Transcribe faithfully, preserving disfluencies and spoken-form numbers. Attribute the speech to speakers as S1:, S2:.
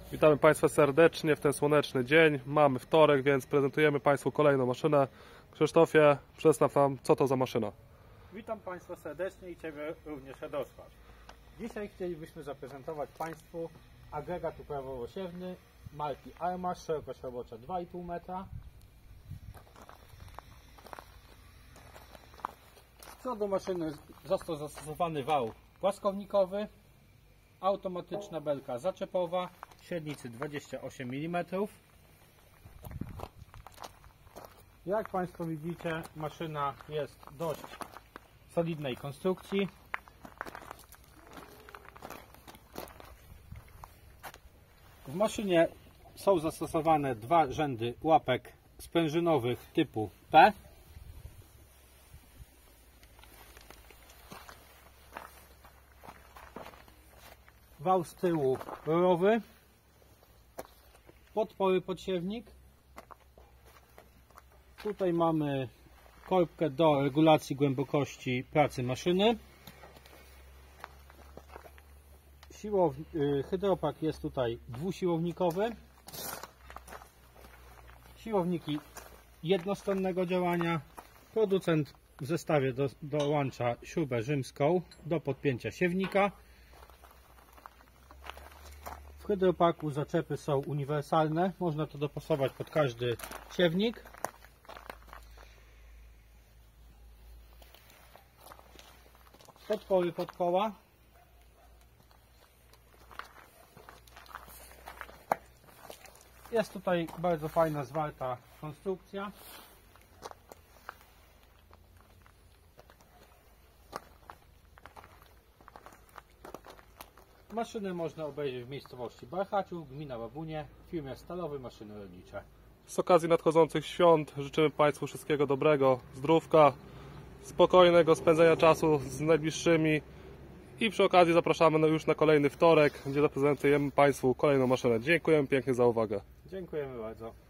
S1: Witamy Państwa serdecznie w ten słoneczny dzień. Mamy wtorek, więc prezentujemy Państwu kolejną maszynę. Krzysztofie, przedstaw nam, co to za maszyna.
S2: Witam Państwa serdecznie i Ciebie również, Radosław. Dzisiaj chcielibyśmy zaprezentować Państwu agregat uprawowo-siewny marki Armasz, szerokość robocza dwa i pół metra. Z przodu maszyny został zastosowany wał płaskownikowy, automatyczna belka zaczepowa, średnicy dwadzieścia osiem milimetrów. Jak Państwo widzicie, maszyna jest dość solidnej konstrukcji. W maszynie są zastosowane dwa rzędy łapek sprężynowych typu P. Wał z tyłu rorowy, podpory podsiewnik. Tutaj mamy korbkę do regulacji głębokości pracy maszyny. Siłow... Hydropak jest tutaj dwusiłownikowy. Siłowniki jednostronnego działania. Producent w zestawie do... dołącza śrubę rzymską do podpięcia siewnika. W hydropaku zaczepy są uniwersalne, można to dopasować pod każdy siewnik. Podpory pod koła. Jest tutaj bardzo fajna, zwarta konstrukcja. Maszynę można obejrzeć w miejscowości Barchaczów, gmina Babunie, w firmie Stalowe Maszyny Rolnicze.
S1: Z okazji nadchodzących świąt życzymy Państwu wszystkiego dobrego, zdrówka, spokojnego spędzenia czasu z najbliższymi i przy okazji zapraszamy już na kolejny wtorek, gdzie zaprezentujemy Państwu kolejną maszynę. Dziękujemy pięknie za uwagę.
S2: Dziękujemy bardzo.